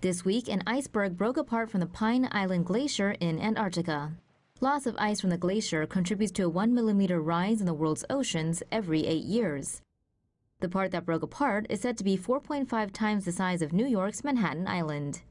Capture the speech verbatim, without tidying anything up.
This week, an iceberg broke apart from the Pine Island Glacier in Antarctica. Loss of ice from the glacier contributes to a one millimeter rise in the world's oceans every eight years. The part that broke apart is said to be four point five times the size of New York's Manhattan Island.